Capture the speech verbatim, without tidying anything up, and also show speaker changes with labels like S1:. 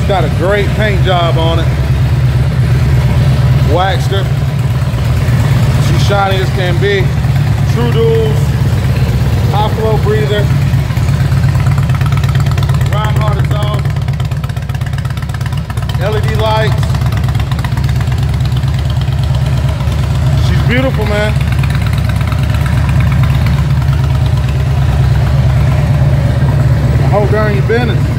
S1: It's got a great paint job on it. Waxed her. She's shiny as can be. True duals. High flow breather. Rhyme heart exhaust. L E D lights. She's beautiful, man. I hope they're in your business.